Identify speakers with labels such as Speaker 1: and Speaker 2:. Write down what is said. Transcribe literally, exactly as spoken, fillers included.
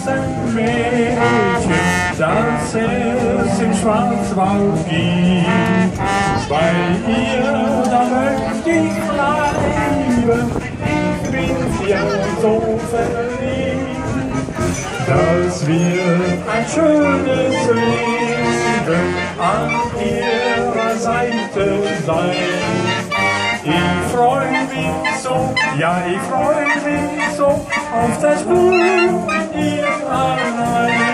Speaker 1: ein Mädchen, das es im Schwarzwald gibt. Bei ihr, da möchte ich bleiben, ich bin ja so verliebt. Das wird ein schönes Leben an ihrer Seite sein. Ich freu mich so, ja ich freu mich so auf das Glück mit ihr allein.